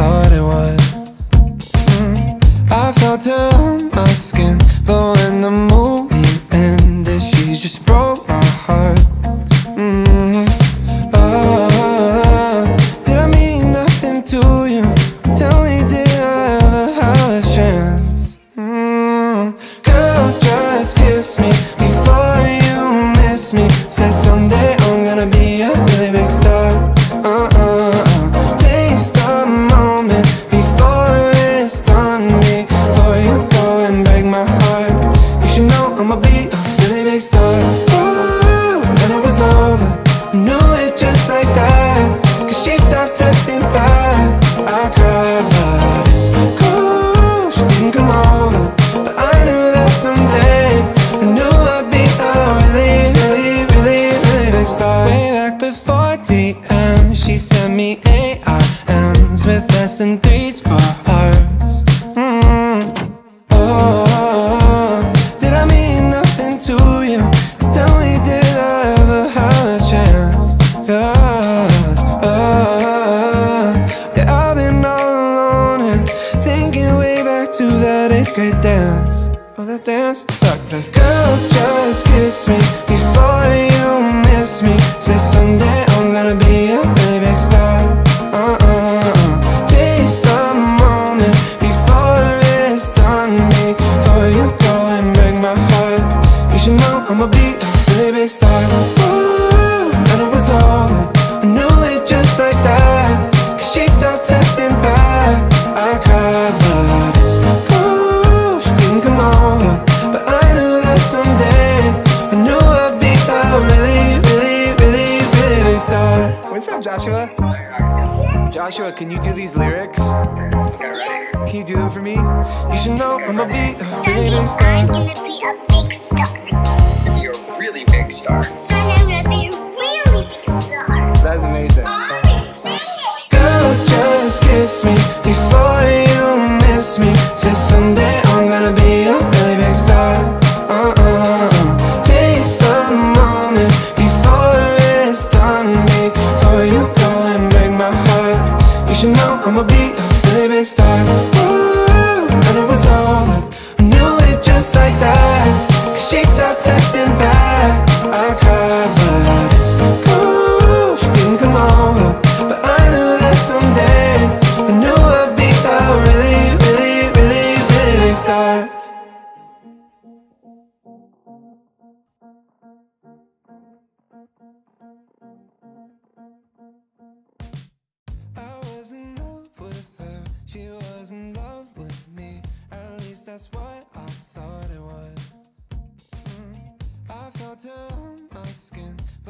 thought it was. I felt her on my skin, but when the movie ended, she just broke my heart. Did I mean nothing to you? Tell me, did I ever have a chance? Girl, just kiss me before you miss me. Said someday I'm gonna be a really big star. Taste the moment before it's done. Before you go and break my heart, you should know I'ma be a really big star. Ooh, and it was over, I knew it just like that. Cause she stopped texting back. I cried, but it's cool, she didn't come over. But I knew that someday, I knew I'd be a really, really, really, really big star. Way back before DM, she sent me AIMs with less than 3s for hearts. Did I mean nothing to you? Tell me, did I ever have a chance? Cause, yeah, I've been all alone and thinking way back to that 8th grade dance. Oh, that dance sucked. Cause girl, just kiss me before you miss me. Say someday I'm gonna be a really big star. Taste the moment before it's done. Before you go and break my heart, you should know I'ma be a really big star. Ooh, and it was over, I knew it just like that. Cause she stopped texting back. I cried, but it's cool, she didn't come over. But I knew that someday, I knew I'd be a really, really, really, really big star. What's up, Joshua? Joshua, can you do these lyrics? Can you do them for me? You should know I'ma be a really big I'm star. gonna be a big star. You're a really big star. Son, I'm gonna be a really big star. That's amazing. Girl, just kiss me before you miss me. Say someday I'm gonna be a really big star. Taste the moment before it's done. Before you go and break my heart, you should know I'ma be a really big star. Ooh, and it was over, I knew it just like that. Cause she stopped texting back. I cried, but it's cool, she didn't come over. But I knew that someday, I knew I'd be a really, really, really, really big star. I was in love with her, she was in love with me. At least that's what I thought it was. I felt her on my skin.